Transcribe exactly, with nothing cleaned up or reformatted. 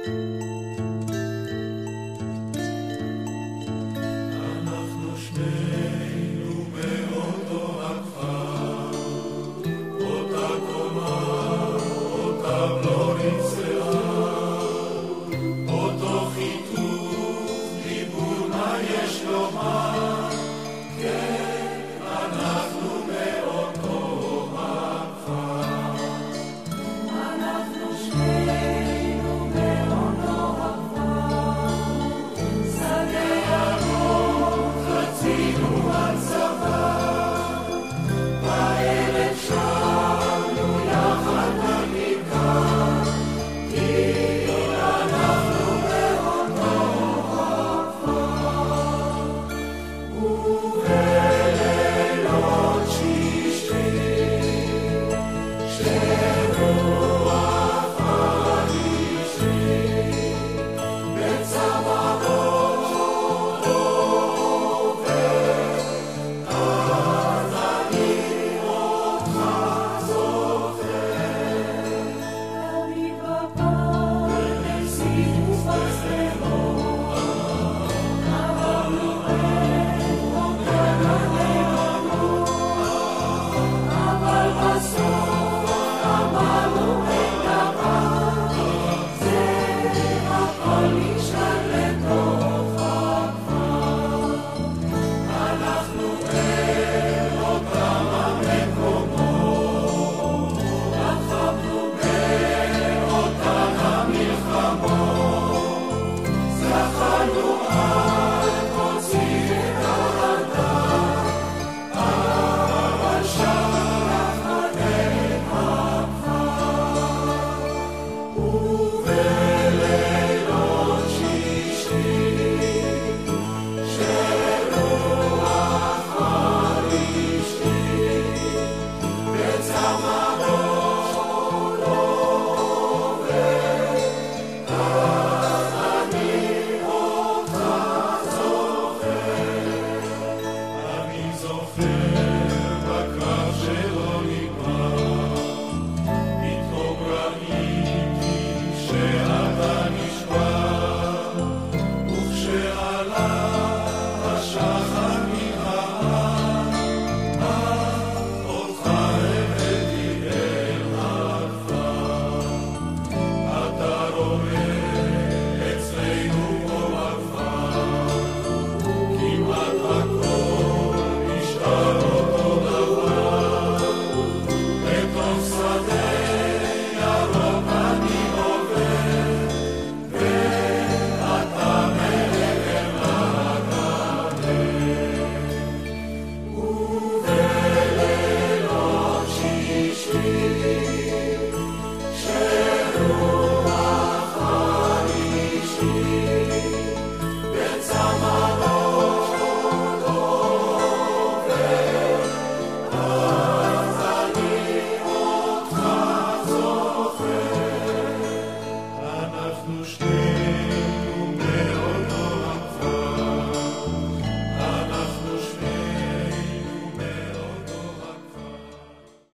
אנחנו שנינו מאותו הכפר, אותה קומה, אותה בלורית שיער, אותו חיתוך דיבור מה יש לומר, כן, אנחנו מאותו הכפר. אנחנו שנינו מאותו הכפר, שדה ירוק רצינו הצבא, בערב שרנו יחד בכיכר, כי אנחנו מאותו הכפר. ובלילות שישי שרוח חרישי בצוואתו עובר, אז אני אותך זוכר. למקפה בנסיך ובשדרות, עברנו בין עומר אבל בסוף אמרנו אין דבר, זה הכל נשאר לתוך הכפר. אנחנו אל אותם המקומות, לחמנו באותן המלחמות, זכרנו על כל ציר הרדף, אבל שכחנו את הכפר. ובלילות שישי שרוח חרישי בצוואתו עובר, אז אני אותך זוכר. אני זוכר בקרב שלא נגמר, פתאום ראיתי שאתה נשבר, וכשעלה השחר מן ההר, אז אותך הבאתי אל הכפר. אתה רואה אצלנו פה בכפר, כמעט הכל נשאר אותו דבר, בתוך שדה ירוק אני עובר, ואתה מעבר לגדר. ובלילות שישי שרוח חרישי בצוואתו עובר, אז אני אותך זוכר. אנחנו שנינו